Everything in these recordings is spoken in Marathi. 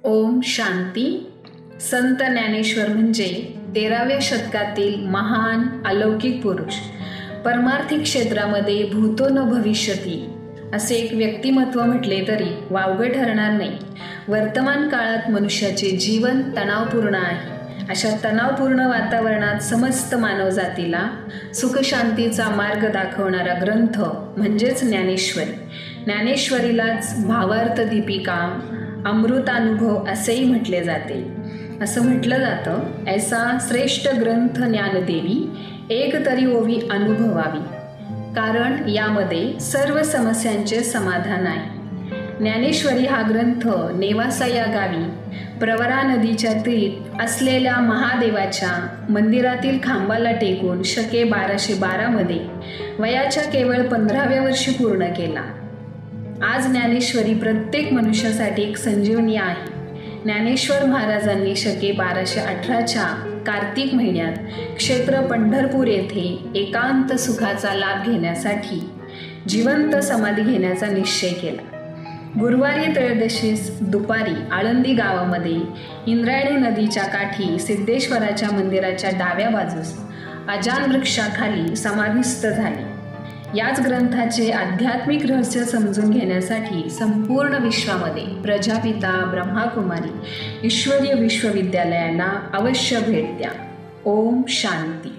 ओम शांती. संत ज्ञानेश्वर म्हणजे 13व्या शतकातील महान अलौकिक पुरुष. परमार्थिक क्षेत्रामध्ये भूतो न भविष्यती असे एक व्यक्तिमत्व म्हटले तरी वावगे ठरणार नाही. वर्तमान काळात मनुष्याचे जीवन तणावपूर्ण आहे. अशा तणावपूर्ण वातावरणात समस्त मानवजातीला सुखशांतीचा मार्ग दाखवणारा ग्रंथ म्हणजेच ज्ञानेश्वरी. ज्ञानेश्वरीलाच भावार्थ दीपिका, अमृतानुभव असेही म्हटले जाते. असं म्हटलं जातं, ऐसा श्रेष्ठ ग्रंथ ज्ञानदेवी एक तरी ओवी अनुभवावी, कारण यामध्ये सर्व समस्यांचे समाधान आहे. ज्ञानेश्वरी हा ग्रंथ नेवासा या गावी प्रवरा नदीच्या तीरात असलेल्या महादेवाच्या मंदिरातील खांबाला टेकून शके 1212 मध्ये वयाच्या केवळ 15व्या वर्षी पूर्ण केला. आज ज्ञानेश्वरी प्रत्येक मनुष्यासाठी एक संजीवनी आहे. ज्ञानेश्वर महाराजांनी शके 1218च्या कार्तिक महिन्यात क्षेत्र पंढरपूर येथे एकांत सुखाचा लाभ घेण्यासाठी जिवंत समाधी घेण्याचा निश्चय केला. गुरुवारी त्रयोदशीस दुपारी आळंदी गावामध्ये इंद्रायणी नदीच्या काठी सिद्धेश्वराच्या मंदिराच्या डाव्या बाजूस अजान वृक्षाखाली समाधिस्थ झाले. याच ग्रंथाचे आध्यात्मिक रहस्य समजून घेण्यासाठी संपूर्ण विश्वामध्ये प्रजापिता ब्रह्माकुमारी ईश्वरीय विश्वविद्यालयाला अवश्य भेट द्या. ओम शांती.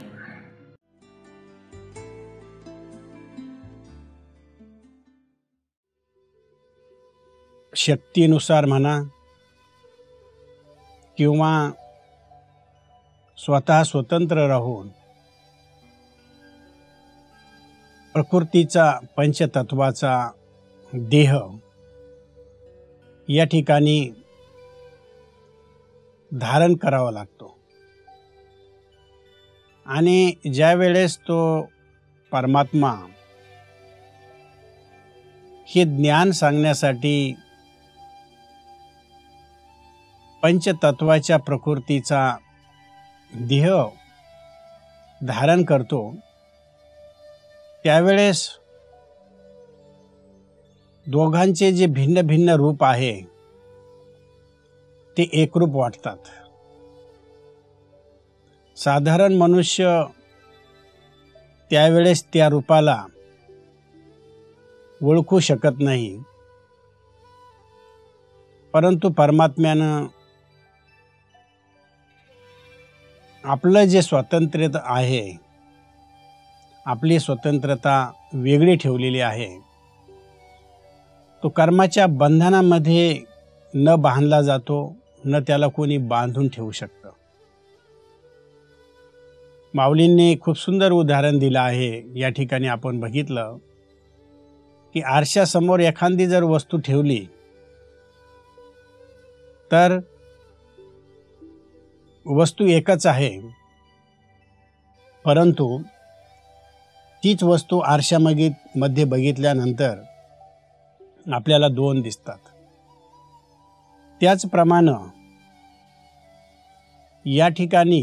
शक्तीनुसार म्हणा किंवा स्वतः स्वतंत्र राहून प्रकृतीचा पंचतत्वाचा देह या ठिकाणी धारण करावा लागतो. आणि ज्या वेळेस तो परमात्मा हे ज्ञान सांगण्यासाठी पंचतत्वाच्या प्रकृतीचा देह धारण करतो, त्यावेळेस दोघांचे जे भिन्न भिन्न रूप आहे ते एकरूप वाटतात. साधारण मनुष्य त्यावेळेस त्या रूपाला ओळखू शकत नाही, परंतु परमात्म्यानं आपलं जे स्वातंत्र्य आहे, आपली स्वतंत्रता वेगळी ठेवलेली आहे. तो कर्माच्या बंधनामध्ये न बांधला जातो, न त्याला कोणी बांधून ठेवू शकतं. माऊलींनी खूप सुंदर उदाहरण दिलं आहे. या ठिकाणी आपण बघितलं की आरशासमोर एखादी जर वस्तू ठेवली तर वस्तू एकच आहे, परंतु तीच वस्तू आरशामध्ये बघितल्यानंतर आपल्याला दोन दिसतात. त्याचप्रमाणे या ठिकाणी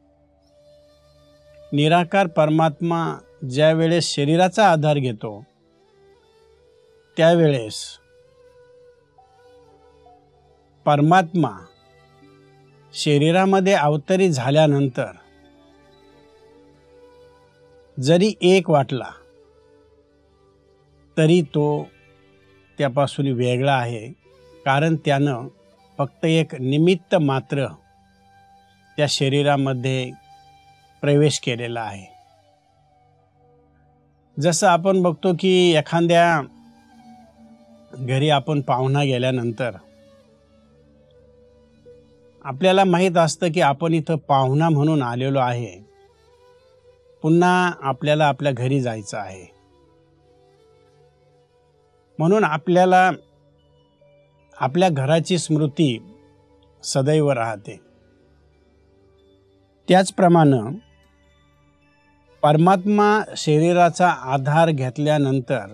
निराकार परमात्मा ज्या वेळेस शरीराचा आधार घेतो, त्यावेळेस परमात्मा शरीरामध्ये अवतरित झाल्यानंतर जरी एक वाटला तरी तो त्यापासून वेगळा आहे, कारण त्यानं फक्त एक निमित्त मात्र त्या शरीरामध्ये प्रवेश केलेला आहे. जसं आपण बघतो की एखाद्या घरी आपण पाहुणा गेल्यानंतर आपल्याला माहीत असतं की आपण इथं पाहुणा म्हणून आलेलो आहे, पुन्हा आपल्याला आपल्या घरी जायचं आहे. म्हणून आपल्याला आपल्या घराची स्मृती सदैव राहते. त्याचप्रमाणे परमात्मा शरीराचा आधार घेतल्यानंतर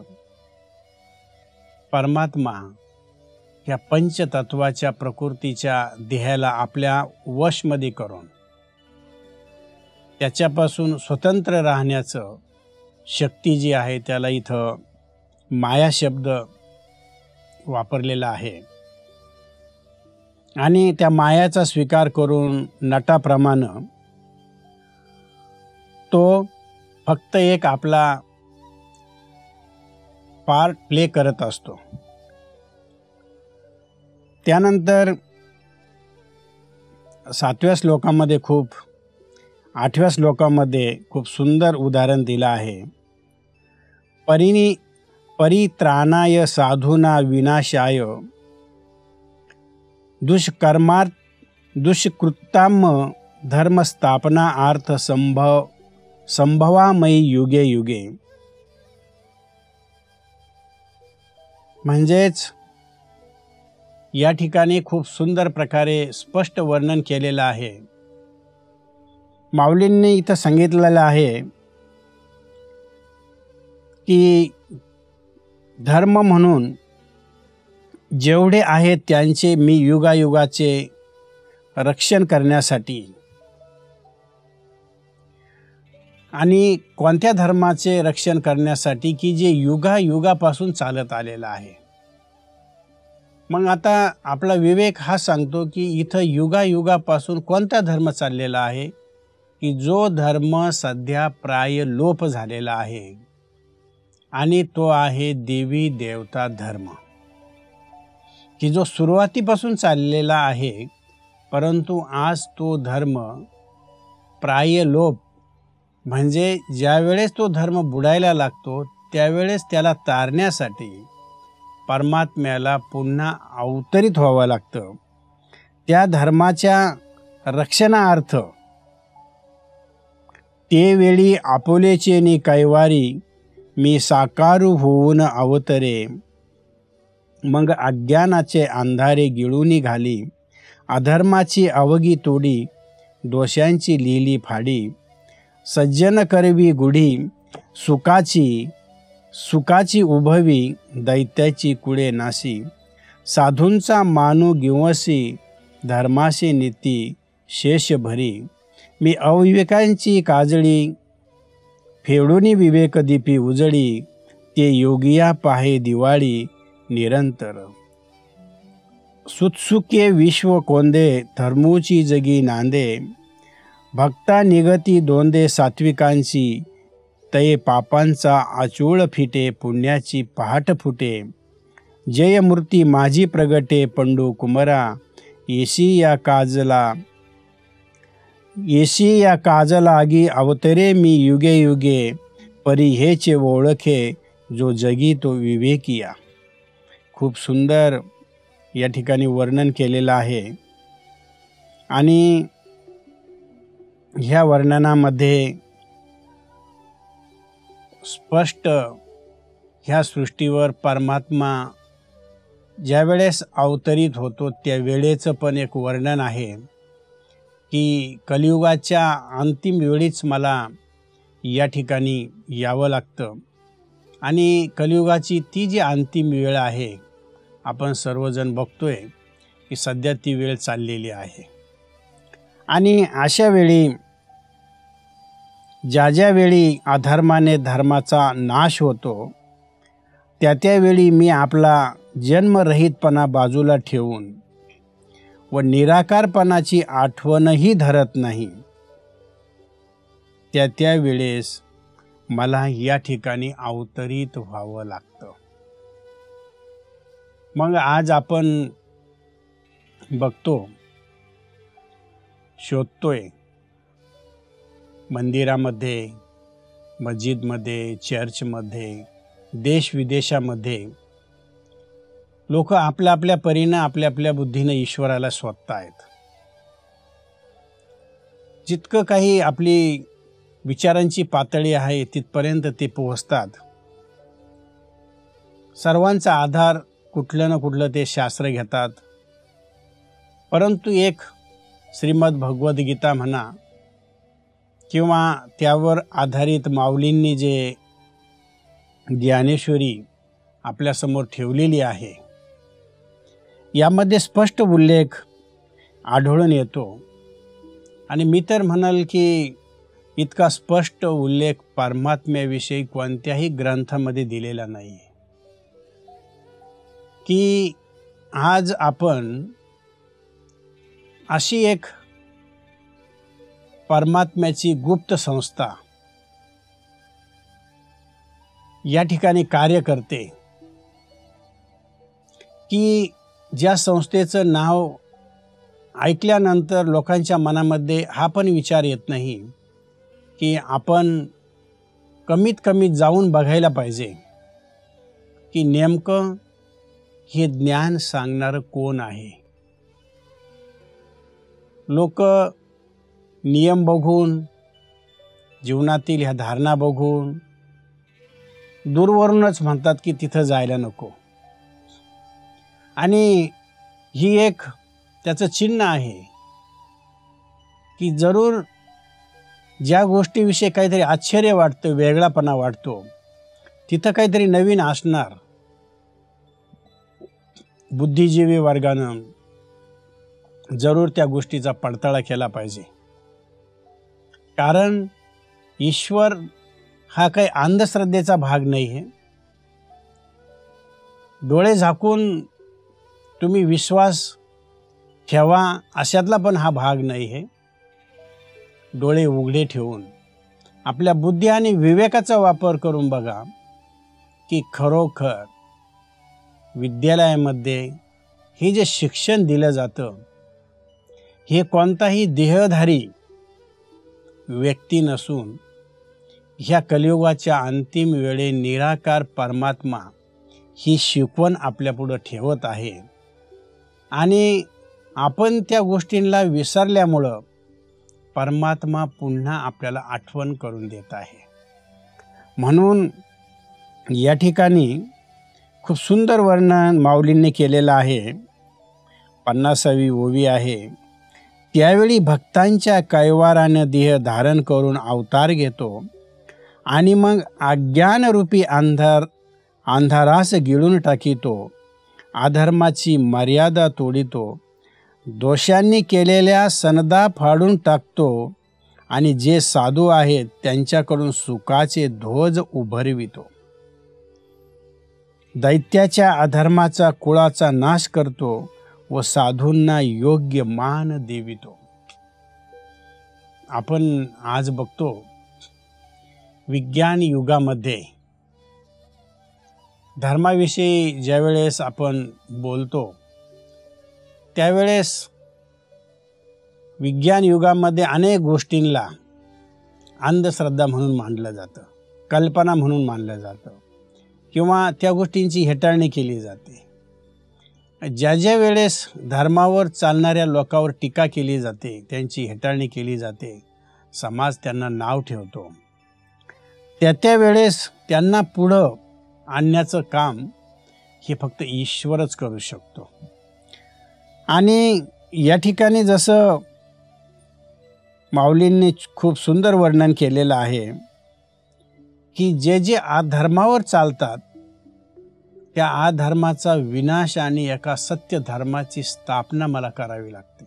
परमात्मा या पंचतत्वाच्या प्रकृतीच्या देहाला आपल्या वशमध्ये करून त्याच्यापासून स्वतंत्र राहण्याचं शक्ती जी आहे त्याला इथं माया शब्द वापरलेला आहे. आणि त्या मायाचा स्वीकार करून नटाप्रमाणे तो फक्त एक आपला पार्ट प्ले करत असतो. त्यानंतर 7व्या श्लोकामध्ये 8व्या श्लोकामध्ये खूप सुंदर उदाहरण दिलं आहे. परित्राणाय साधूना विनाशाय दुष्कृताम धर्मस्थापना अर्थ संभवामयी युगे युगे. म्हणजेच या ठिकाणी खूप सुंदर प्रकारे स्पष्ट वर्णन केलेलं आहे. माऊलींनी इथं सांगितलेलं आहे की धर्म म्हणून जेवढे आहेत त्यांचे मी युगायुगाचे रक्षण करण्यासाठी, आणि कोणत्या धर्माचे रक्षण करण्यासाठी की जे युगायुगापासून चालत आलेलं आहे. मग आता आपला विवेक हा सांगतो की इथं युगायुगापासून कोणता धर्म चाललेला आहे की जो धर्म सध्या प्राय लोप झालेला आहे, आणि तो आहे देवी देवता धर्म, की जो सुरुवातीपासून चाललेला आहे, परंतु आज तो धर्म प्राय लोप, म्हणजे ज्यावेळेस तो धर्म बुडायला लागतो त्यावेळेस त्याला तारण्यासाठी परमात्म्याला पुन्हा अवतरित व्हावं लागतं. त्या धर्माच्या रक्षणार्थ ते वेळी आपुलेचे नि कैवारी मी साकारू होऊन अवतरे. मग अज्ञानाचे अंधारे गिळून घाली, अधर्माची अवगी तोडी, दोषांची लिली फाडी. सज्जन करवी गुढी सुखाची उभवी, दैत्याची कुळे नासी. साधूंचा मानू गिवसी, धर्माशी नीती शेष भरी. मी अविवेकांची काजळी, फेडून विवेक दीपी उजळी. ते योगिया पाहे दिवाळी निरंतर. सुत्सुके विश्व कोंदे, धर्मूची जगी नांदे. भक्ता निगती दोंदे सात्विकांची, तये पापांचा आचूळ फिटे, पुण्याची पहाट फुटे. जयमूर्ती माझी प्रगटे पंडू कुमरा, येशी या काजलागी अवतरे मी युगे युगे. परी हेचे ओळखे जो जगी तो विवेकिया. खूप सुंदर या ठिकाणी वर्णन केलेलं आहे. आणि ह्या वर्णनामध्ये स्पष्ट ह्या सृष्टीवर परमात्मा ज्यावेळेस अवतरित होतो त्या वेळेचं पण एक वर्णन आहे की कलियुगाच्या अंतिम वेळीच मला या ठिकाणी यावं लागतं. आणि कलियुगाची ती जी अंतिम वेळ आहे, आपण सर्वजण बघतोय की सध्या ती वेळ चाललेली आहे. आणि अशा वेळी ज्या वेळी अधर्माने धर्माचा नाश होतो, त्यावेळी मी आपला जन्मरहितपणा बाजूला ठेवून व निराकारपणाची आठवणही धरत नाही, त्यावेळेस मला या ठिकाणी अवतरित व्हावं लागतं. मग आज आपण बघतो, शोधतोय मंदिरामध्ये, मस्जिदमध्ये, चर्चमध्ये, देशविदेशामध्ये लोक आपल्या आपल्या परीनं आपल्या आपल्या बुद्धीनं ईश्वराला शोधतायत. जितकं काही आपली विचारांची पातळी आहे तिथपर्यंत ते पोहोचतात. सर्वांचा आधार कुठलं ना कुठलं ते शास्त्र घेतात, परंतु एक श्रीमद भगवद्गीता म्हणा किंवा त्यावर आधारित माऊलींनी जे ज्ञानेश्वरी आपल्यासमोर ठेवलेली आहे, यामध्ये स्पष्ट उल्लेख आढळून येतो. आणि मी तर म्हणाल की इतका स्पष्ट उल्लेख परमात्म्याविषयी कोणत्याही ग्रंथामध्ये दिलेला नाही. की आज आपण अशी एक परमात्म्याची गुप्त संस्था या ठिकाणी कार्य करते की ज्या संस्थेचं नाव ऐकल्यानंतर लोकांच्या मनामध्ये हा पण विचार येत नाही की आपण कमीत कमी जाऊन बघायला पाहिजे की नेमकं हे ज्ञान सांगणारं कोण आहे. लोक नियम बघून, जीवनातील ह्या धारणा बघून दूरवरूनच म्हणतात की तिथं जायला नको. आणि ही एक त्याचं चिन्ह आहे की जरूर ज्या गोष्टीविषयी काहीतरी आश्चर्य वाटतं, वेगळापणा वाटतो, तिथं काहीतरी नवीन असणार. बुद्धिजीवी वर्गानं जरूर त्या गोष्टीचा पडताळा केला पाहिजे. कारण ईश्वर हा काही अंधश्रद्धेचा भाग नाही आहे. डोळे झाकून तुम्ही विश्वास ठेवा अशातला पण हा भाग नाही आहे. डोळे उघडे ठेवून आपल्या बुद्धी आणि विवेकाचा वापर करून बघा की खरोखर विद्यालयामध्ये हे जे शिक्षण दिलं जातं हे कोणताही देहधारी व्यक्ती नसून ह्या कलियुगाच्या अंतिम वेळे निराकार परमात्मा ही शिकवण आपल्यापुढं ठेवत आहे. आणि आपण त्या गोष्टींना विसरल्यामुळं परमात्मा पुन्हा आपल्याला आठवण करून देत आहे. म्हणून या ठिकाणी खूप सुंदर वर्णन माऊलींनी केलेलं आहे. 50वी ओवी आहे. त्यावेळी भक्तांच्या कैवाराने देह धारण करून अवतार घेतो आणि मग अज्ञानरूपी अंधारास गिळून टाकीतो, अधर्माची मर्यादा तोडितो, दोषांनी केलेल्या सनदा फाडून टाकतो आणि जे साधू आहेत त्यांच्याकडून सुखाचे ध्वज उभरवितो. दैत्याच्या अधर्माचा कुळाचा नाश करतो व साधूंना योग्य मान देवितो. आपण आज बघतो विज्ञान युगामध्ये धर्माविषयी ज्यावेळेस आपण बोलतो त्यावेळेस विज्ञान युगामध्ये अनेक गोष्टींना अंधश्रद्धा म्हणून मानलं जातं, कल्पना म्हणून मानलं जातं किंवा त्या गोष्टींची हेटाळणी केली जाते. ज्या ज्या वेळेस धर्मावर चालणाऱ्या लोकांवर टीका केली जाते, त्यांची हेटाळणी केली जाते, समाज त्यांना नाव ठेवतो, त्या वेळेस त्यांना पुढं आणण्याचं काम हे फक्त ईश्वरच करू शकतो. आणि या ठिकाणी जसं माऊलींनी खूप सुंदर वर्णन केलेलं आहे की जे जे अधर्मावर चालतात त्या अधर्माचा विनाश आणि एका सत्य धर्माची स्थापना मला करावी लागते.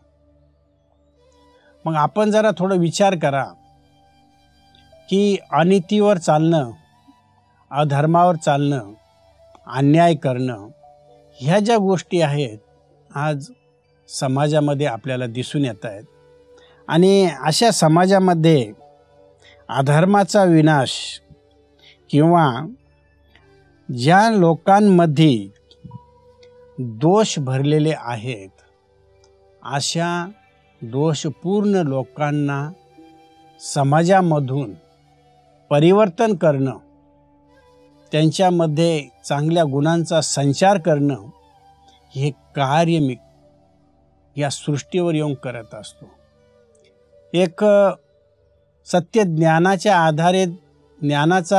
मग आपण जरा थोडं विचार करा की अनितीवर चालणं, अधर्मावर चालणं, अन्याय करणं ह्या ज्या गोष्टी आहेत आज समाजामध्ये आपल्याला दिसून येत आहेत. आणि अशा समाजामध्ये अधर्माचा विनाश किंवा ज्या लोकांमध्ये दोष भरलेले आहेत अशा दोषपूर्ण लोकांना समाजामधून परिवर्तन करणं, त्यांच्यामध्ये चांगल्या गुणांचा संचार करणं हे कार्य मी या सृष्टीवर येऊन करत असतो. एक सत्य ज्ञानाच्या आधारे ज्ञानाचा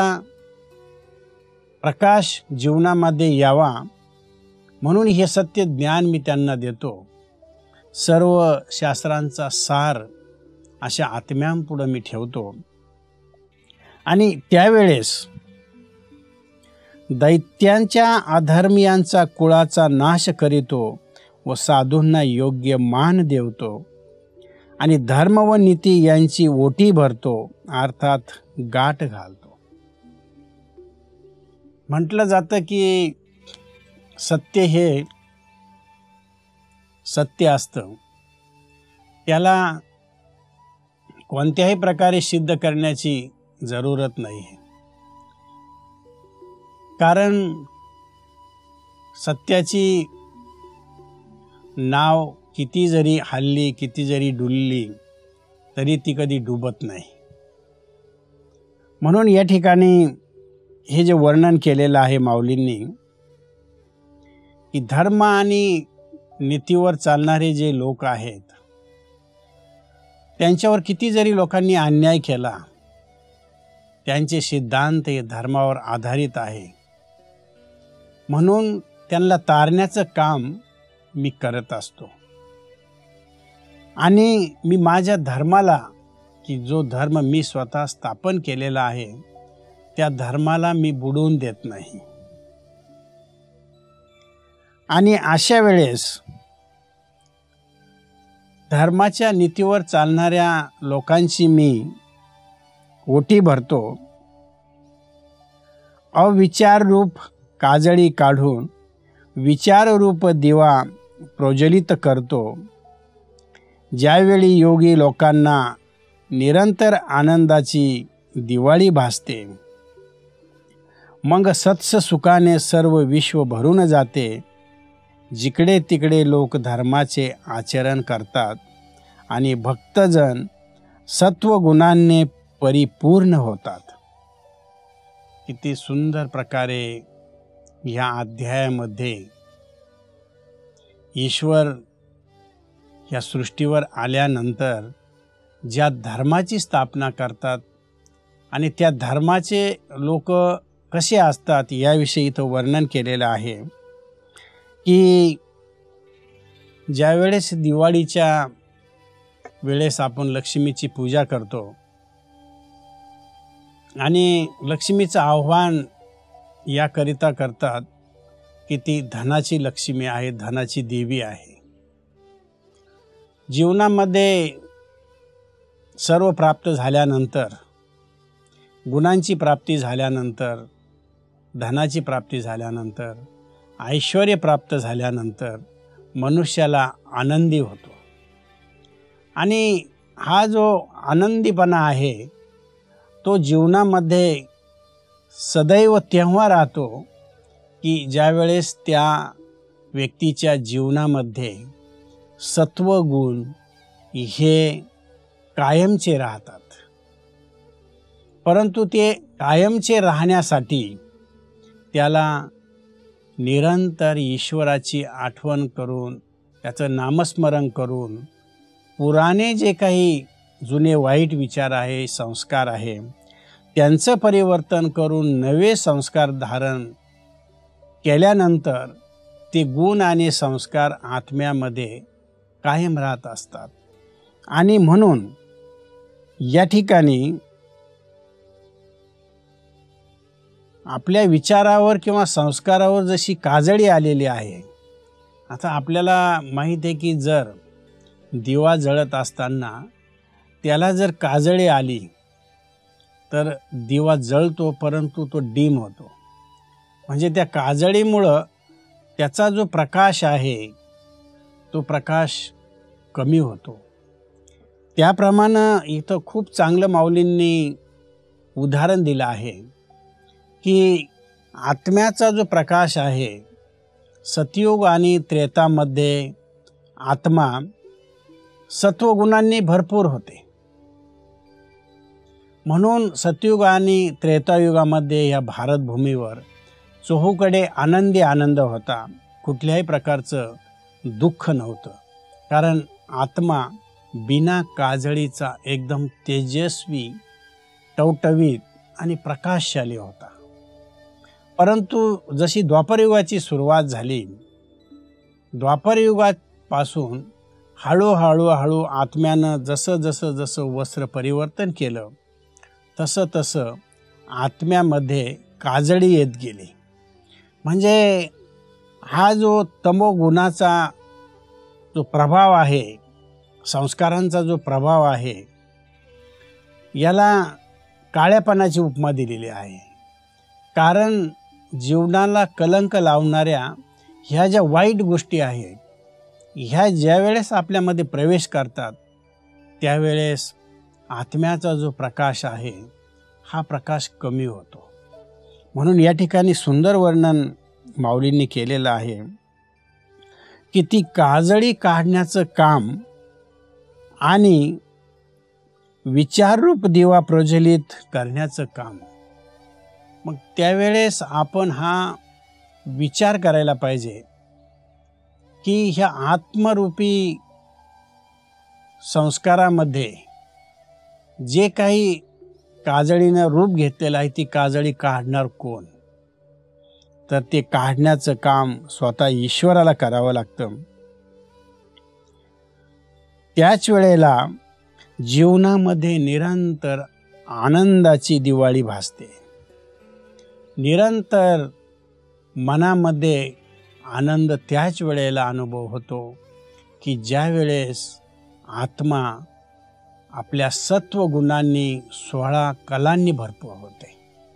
प्रकाश जीवनामध्ये यावा म्हणून हे सत्य ज्ञान मी त्यांना देतो. सर्व शास्त्रांचा सार अशा आत्म्यांपुढे मी ठेवतो आणि त्यावेळेस दैत्यांच्या अधर्मियांचा कुळाचा नाश करीतो व साधूंना योग्य मान देवतो आणि धर्म व नीती यांची ओटी भरतो, अर्थात गाठ घालतो. म्हटलं जातं की सत्य हे सत्य असतं त्याला कोणत्याही प्रकारे सिद्ध करण्याची जरूरत नाही आहे. कारण सत्याची नाव किती जरी हलली, किती जरी डुलली, तरी ती कधी डुबत नाही. म्हणून या ठिकाणी हे जे वर्णन केलेलं आहे माऊलींनी, की धर्म आणि नीतीवर चालणारे जे लोक आहेत, त्यांच्यावर किती जरी लोकांनी अन्याय केला, त्यांचे सिद्धांत हे धर्मावर आधारित आहे. म्हणून त्यांना तारण्याचं काम मी करत असतो. आणि मी माझ्या धर्माला, की जो धर्म मी स्वतः स्थापन केलेला आहे, त्या धर्माला मी बुडवून देत नाही. आणि अशा वेळेस धर्माच्या नीतीवर चालणाऱ्या लोकांची मी ओटी भरतो. अविचाररूप काजळी काढून विचाररूप दिवा प्रज्वलित करतो. ज्यावेळी योगी लोकांना निरंतर आनंदाची दिवाळी भासते, मग सत्स सुखाने सर्व विश्व भरून जाते. जिकडे तिकडे लोक धर्माचे आचरण करतात आणि भक्तजन सत्वगुणांनी परिपूर्ण होतात. किती सुंदर प्रकारे ह्या अध्यायामध्ये ईश्वर या सृष्टीवर आल्यानंतर ज्या धर्माची स्थापना करतात आणि त्या धर्माचे लोक कसे असतात याविषयी इथं वर्णन केलेलं आहे. की ज्यावेळेस दिवाळीच्या वेळेस आपण लक्ष्मीची पूजा करतो आणि लक्ष्मीचं आव्हान याकरिता करतात की ती धनाची लक्ष्मी आहे, धनाची देवी आहे. जीवनामध्ये सर्व प्राप्त झाल्यानंतर, गुणांची प्राप्ती झाल्यानंतर, धनाची प्राप्ती झाल्यानंतर, ऐश्वर्य प्राप्त झाल्यानंतर मनुष्याला आनंदी होतो. आणि हा जो आनंदीपणा आहे तो जीवनामध्ये सदैव तेव्हा राहतो की ज्यावेळेस त्या व्यक्तीच्या जीवनामध्ये सत्वगुण हे कायमचे राहतात. परंतु ते कायमचे राहण्यासाठी त्याला निरंतर ईश्वराची आठवण करून, त्याचं नामस्मरण करून, पुराणे जे काही जुने वाईट विचार आहे, संस्कार आहे, त्यांचं परिवर्तन करून नवे संस्कार धारण केल्यानंतर ते गुण आणि संस्कार आत्म्यामध्ये कायम राहत असतात. आणि म्हणून या ठिकाणी आपल्या विचारावर किंवा संस्कारावर जशी काजळी आलेली आहे, आता आपल्याला माहीत आहे की जर दिवा जळत असताना त्याला जर काजळी आली तर दिवा जळतो, परंतु तो डीम होतो. म्हणजे त्या काजळीमुळं त्याचा जो प्रकाश आहे तो प्रकाश कमी होतो. त्याप्रमाणे इथं खूप चांगलं माऊलींनी उदाहरण दिलं आहे की आत्म्याचा जो प्रकाश आहे, सतयुग आणि त्रेतामध्ये आत्मा सत्वगुणांनी भरपूर होते. म्हणून सतयुग आणि त्रेतायुगामध्ये या भारतभूमीवर चोहूकडे आनंदी आनंद होता. कुठल्याही प्रकारचं दुःख नव्हतं. कारण आत्मा बिना काजळीचा एकदम तेजस्वी, टवटवीत आणि प्रकाशशाली होता. परंतु जशी द्वापरयुगाची सुरुवात झाली, द्वापरयुगापासून हळूहळू आत्म्यानं जसं वस्त्र परिवर्तन केलं तसं आत्म्यामध्ये काजळी येत गेली. म्हणजे हा जो तमोगुणाचा जो प्रभाव आहे, संस्कारांचा जो प्रभाव आहे, याला काळ्यापणाची उपमा दिलेली आहे. कारण जीवनाला कलंक लावणाऱ्या ह्या ज्या वाईट गोष्टी आहेत, ह्या ज्या वेळेस आपल्यामध्ये प्रवेश करतात त्यावेळेस आत्म्याचा जो प्रकाश आहे हा प्रकाश कमी होतो. म्हणून या ठिकाणी सुंदर वर्णन माऊलींनी केलेलं आहे की ती काजळी काढण्याचं काम आणि विचाररूप दिवा प्रज्वलित करण्याचं काम. मग त्यावेळेस आपण हा विचार करायला पाहिजे की ह्या आत्मरूपी संस्कारामध्ये जे काही काजळीनं रूप घेतलेलं आहे ती काजळी काढणार कोण? तर ते काढण्याचं काम स्वतः ईश्वराला करावं लागतं. त्याच वेळेला जीवनामध्ये निरंतर आनंदाची दिवाळी भासते. निरंतर मनामध्ये आनंद त्याच वेळेला अनुभव होतो की ज्या वेळेस आत्मा आपल्या सत्व गुणांनी 16 कलांनी भरपूर होते.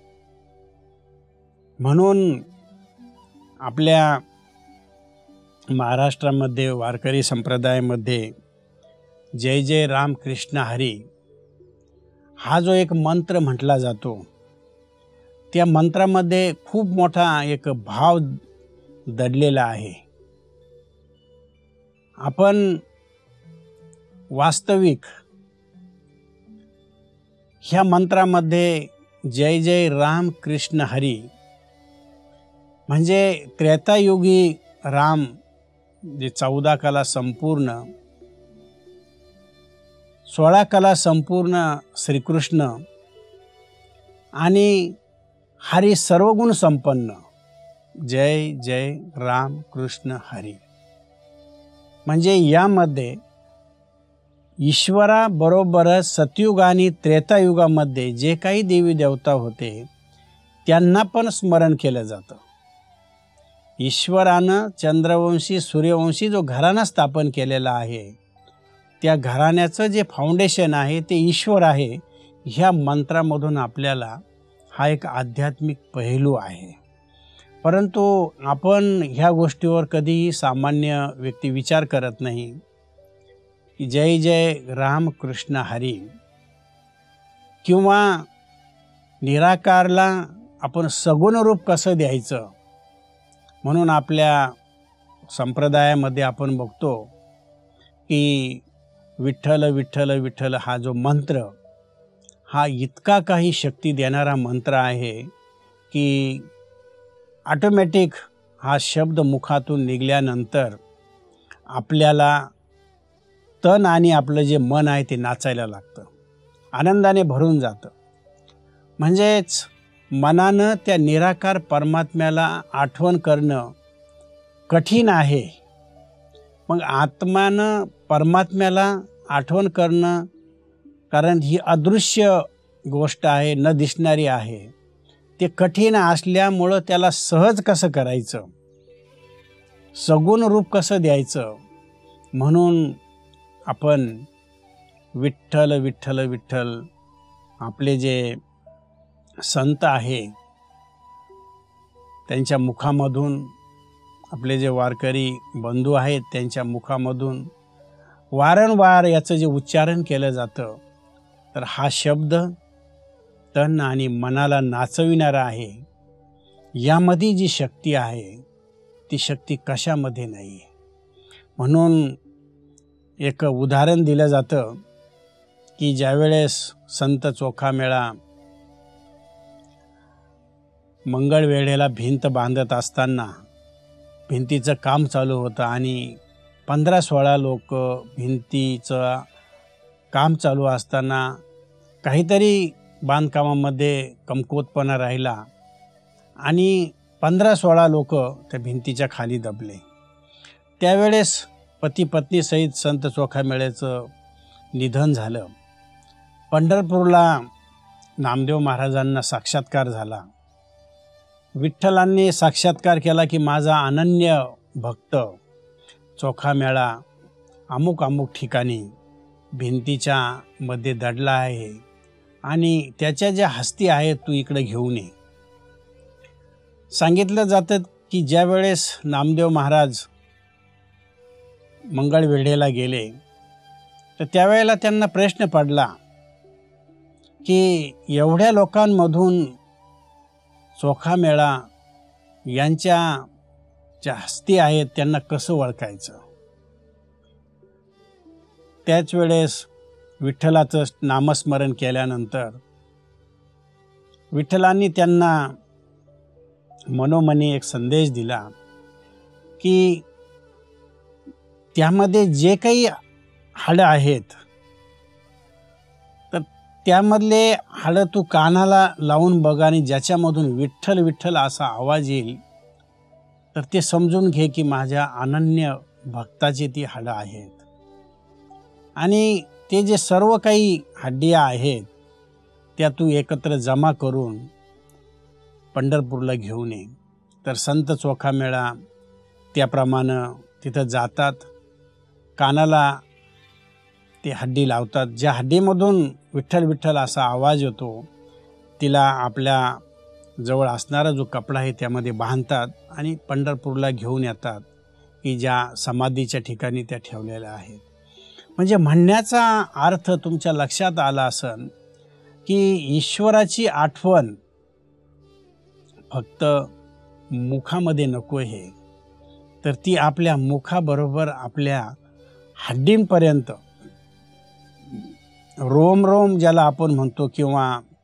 म्हणून आपल्या महाराष्ट्रामध्ये वारकरी संप्रदायामध्ये जय जय राम कृष्ण हरी हा जो एक मंत्र म्हटला जातो, त्या मंत्रामध्ये खूप मोठा एक भाव दडलेला आहे. आपण वास्तविक ह्या मंत्रामध्ये जय जय राम कृष्ण हरी म्हणजे त्रेतायुगी राम जे 14 कला संपूर्ण, 16 कला संपूर्ण श्रीकृष्ण आणि हरी सर्वगुण संपन्न, जय जय राम कृष्ण हरी. म्हणजे यामध्ये ईश्वराबरोबरच सतयुग आणि त्रेतायुगामध्ये जे काही देवी देवता होते त्यांना पण स्मरण केलं जातं. ईश्वरानं चंद्रवंशी सूर्यवंशी जो घराणा स्थापन केलेला आहे त्या घराण्याचं जे फाउंडेशन आहे ते ईश्वर आहे. ह्या मंत्रामधून आपल्याला हा एक आध्यात्मिक पैलू आहे. परंतु आपण ह्या गोष्टीवर कधीही सामान्य व्यक्ती विचार करत नाही की जय जय राम कृष्ण हरी किंवा निराकारला आपण सगुण रूप कसं द्यायचं. म्हणून आपल्या संप्रदायामध्ये आपण बघतो की विठ्ठल विठ्ठल विठ्ठल हा जो मंत्र हा इतका काही शक्ती देणारा मंत्र आहे की ऑटोमॅटिक हा शब्द मुखातून निघाल्यानंतर आपल्याला तन आणि आपलं जे मन आहे ते नाचायला लागतं, आनंदाने भरून जातं. म्हणजेच मनानं त्या निराकार परमात्म्याला आठवण करणं कठीण आहे. मग आत्म्यानं परमात्म्याला आठवण करणं, कारण ही अदृश्य गोष्ट आहे, न दिसणारी आहे, ते कठीण असल्यामुळं त्याला सहज कसं करायचं, सगुण रूप कसं द्यायचं. म्हणून आपण विठ्ठल विठ्ठल विठ्ठल आपले जे संत आहे त्यांच्या मुखामधून, आपले जे वारकरी बंधू आहेत त्यांच्या मुखामधून वारंवार याचं जे उच्चारण केलं जातं तर हा शब्द तन आणि मनाला नाचविणारा आहे. यामध्ये जी शक्ती आहे ती शक्ती कशामध्ये नाही. म्हणून एक उदाहरण दिलं जातं की ज्यावेळेस संत चोखामेळा मंगळवेढेला भिंत बांधत असताना भिंतीचं काम चालू होतं आणि 15-16 लोक भिंतीचं काम चालू असताना काहीतरी बांधकामामध्ये कमकुवतपणा राहिला आणि 15-16 लोक त्या भिंतीच्या खाली दबले. त्यावेळेस पती पत्नी सहित संत चोखामेळ्याचं निधन झालं. पंढरपूरला नामदेव महाराजांना साक्षात्कार झाला. विठ्ठलांनी साक्षात्कार केला की माझा अनन्य भक्त चोखामेळा अमुक अमुक ठिकाणी भिंतीच्या मध्ये दडला आहे आणि त्याच्या ज्या हस्ती आहेत तू इकडे घेऊन ये. सांगितलं जातं की ज्या वेळेस नामदेव महाराज मंगळवेढेला गेले तर त्यावेळेला त्यांना प्रश्न पडला की एवढ्या लोकांमधून चोखामेळा यांच्या ज्या हस्ती आहेत त्यांना कसं ओळखायचं. त्याच वेळेस विठ्ठलाचं नामस्मरण केल्यानंतर विठ्ठलांनी त्यांना मनोमनी एक संदेश दिला की त्यामध्ये जे काही हाडं आहेत तर त्यामधले हाडं तू कानाला लावून बघ आणि ज्याच्यामधून विठ्ठल विठ्ठल असा आवाज येईल तर ते समजून घे की माझ्या अनन्य भक्ताची ती हाडं आहेत. आणि ते जे सर्व काही हड्डिया आहेत त्या तू एकत्र जमा करून पंढरपूरला घेऊन ये. तर संत चोखामेळा त्याप्रमाणे तिथं जातात, कानाला ते हड्डी लावतात. ज्या हड्डीमधून विठ्ठल विठ्ठल असा आवाज येतो तिला आपल्या जवळ असणारा जो कपडा आहे त्यामध्ये बांधतात आणि पंढरपूरला घेऊन येतात की ज्या समाधीच्या ठिकाणी त्या ठेवलेल्या आहेत. म्हणजे म्हणण्याचा अर्थ तुमच्या लक्षात आला असेल की ईश्वराची आठवण फक्त मुखामध्ये नको आहे, तर ती आपल्या मुखाबरोबर आपल्या हड्डींपर्यंत, रोम रोम ज्याला आपण म्हणतो, किंवा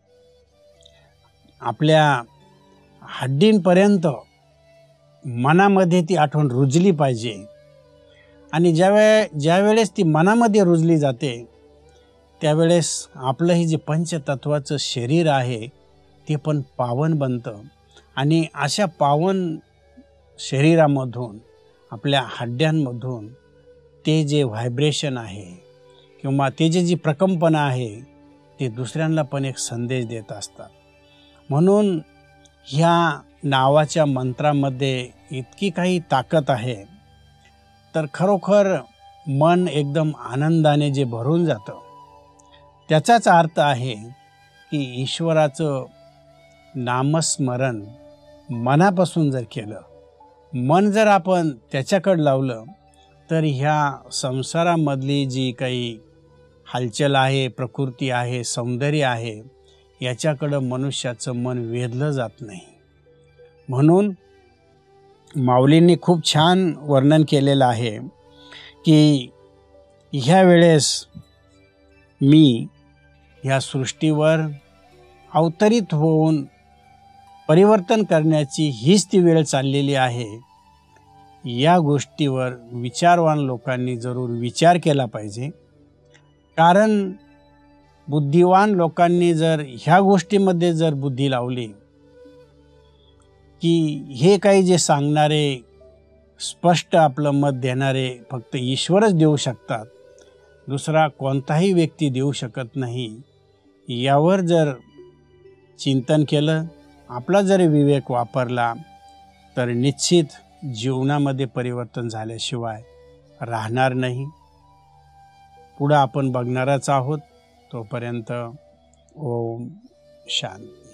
आपल्या हड्डींपर्यंत मनामध्ये ती आठवण रुजली पाहिजे. आणि ज्यावेळेस ती मनामध्ये रुजली जाते त्यावेळेस आपलं हे जे पंचतत्वाचं शरीर आहे ते पण पावन बनतं. आणि अशा पावन शरीरामधून आपल्या हड्ड्यांमधून ते जे व्हायब्रेशन आहे किंवा ते जी प्रकंपना आहे ते दुसऱ्यांना पण एक संदेश देत असतात. म्हणून ह्या नावाच्या मंत्रामध्ये इतकी काही ताकद आहे तर खरोखर मन एकदम आनंदाने जे भरून जातं त्याचाच अर्थ आहे की ईश्वराचं नामस्मरण मनापासून जर केलं, मन जर आपण त्याच्याकडे लावलं तर ह्या संसारामधली जी काही हालचाल आहे, प्रकृती आहे, सौंदर्य आहे याच्याकडं मनुष्याचं मन वेधलं जात नाही. म्हणून माऊलींनी खूप छान वर्णन केलेलं आहे की ह्या वेळेस मी ह्या सृष्टीवर अवतरित होऊन परिवर्तन करण्याची हीच ती वेळ चाललेली आहे. या गोष्टीवर विचारवान लोकांनी जरूर विचार केला पाहिजे. कारण बुद्धिवान लोकांनी जर ह्या गोष्टीमध्ये जर बुद्धी लावली की हे काही जे सांगणारे, स्पष्ट आपलं मत देणारे फक्त ईश्वरच देऊ शकतात, दुसरा कोणताही व्यक्ती देऊ शकत नाही, यावर जर चिंतन केलं, आपला जर विवेक वापरला तर निश्चित जीवनामध्ये परिवर्तन झाल्याशिवाय राहणार नाही. पुढं आपण बघणारच आहोत. तोपर्यंत ओम शांती.